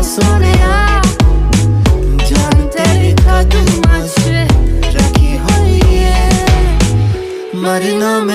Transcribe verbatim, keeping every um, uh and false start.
सोनिया जान तेरी कदम से रखी हुई है मरना।